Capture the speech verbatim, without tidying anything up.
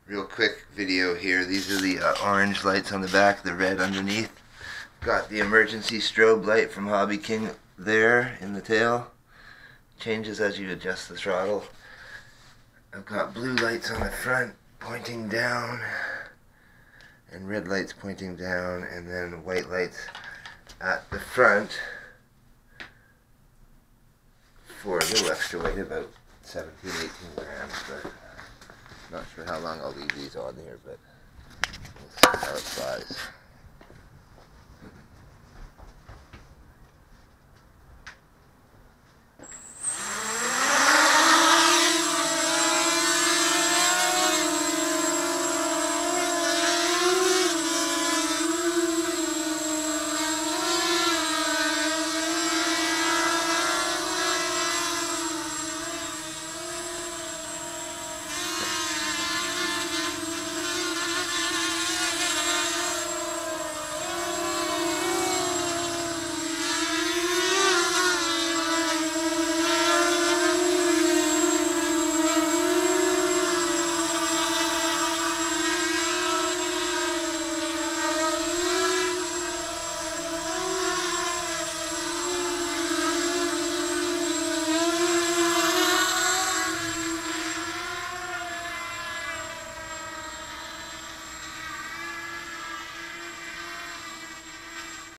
Real quick video here. These are the uh, orange lights on the back, the red underneath. Got the emergency strobe light from HobbyKing there in the tail. Changes as you adjust the throttle. I've got blue lights on the front pointing down, and red lights pointing down, and then white lights at the front for a little extra weight, about seventeen, eighteen grams, but not sure how long I'll leave these on here, but we'll see how it flies.